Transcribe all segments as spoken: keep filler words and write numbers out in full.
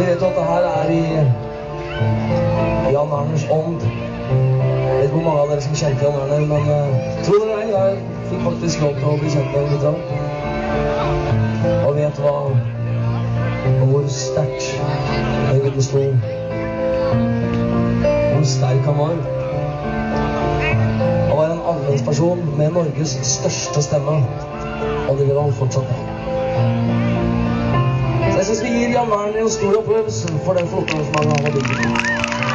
Vi vet jo at det her er i Jan Erners ånd. Jeg vet ikke hvor mange av dere som kjente Jan Erner, men uh, tro dere det, jeg fikk faktisk lov til å bli kjent med ham litt rann. Og vet hva, og hvor sterkt Øyvind sto, hvor sterk han var. Han var en annerledesperson med Norges største stemme, og det vil han fortsatt ha. Så jeg synes vi gir Jan Erner en stor opplevelse for den flotte arrangementet han har bygget.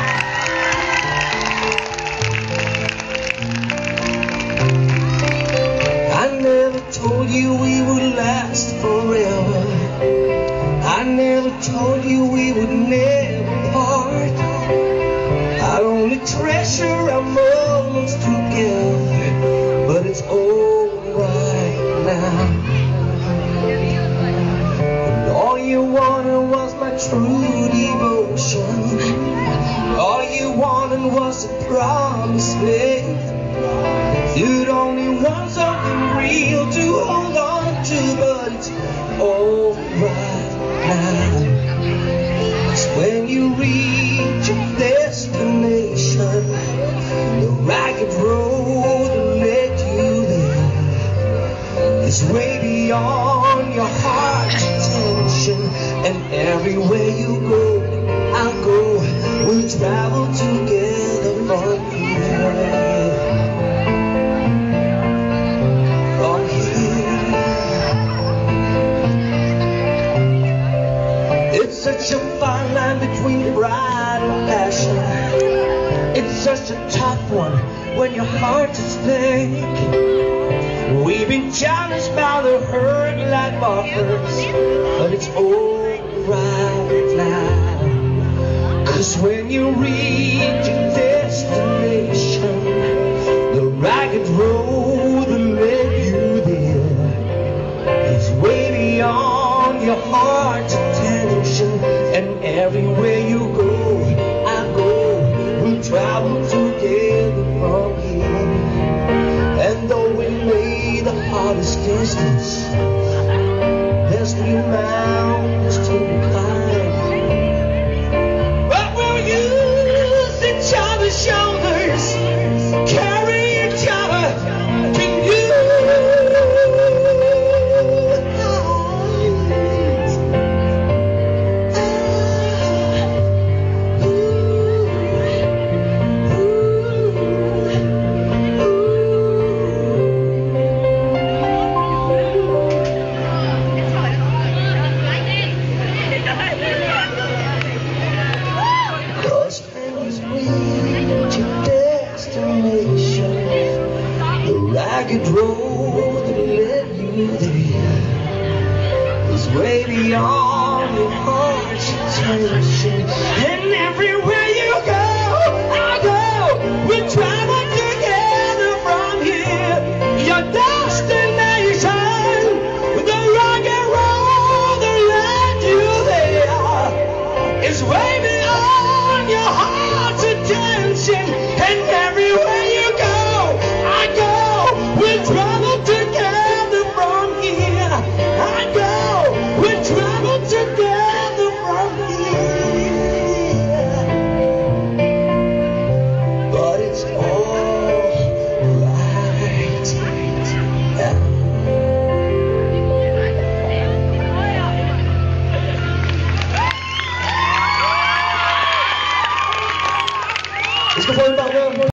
I never told you we would last forever. I never told you we would never part. I only treasure our moments together, but it's all right now. And all you wanted was my true devotion. All you wanted was a promise made. You'd only want something real to hold on to, but it's all right now. 'Cause when you reach your destination, the ragged road that led you there is way beyond your heart's attention. And everywhere you go, I'll go. We'll travel together from here. Such a fine line between pride and passion. It's such a tough one when your heart is thick. We've been challenged by the hurt like mockers, but it's all right now. 'Cause when you reach your destination, the ragged road that led you there is way beyond your heart's attention. And everywhere you go, I go. We'll travel together from here. And though we made the hardest distance, there's new mountains to climb. But we'll use each other's shoulders, carry each other to you. Ragged road that led you there is way beyond your heart's attention. And everywhere you go, I go. We'll travel together from here. Your destination, the rugged road that led you there is way beyond your heart's attention. And everywhere you go, I go. We'll travel together from here. I go. We'll travel together from here. But it's all right now. Vi skal få en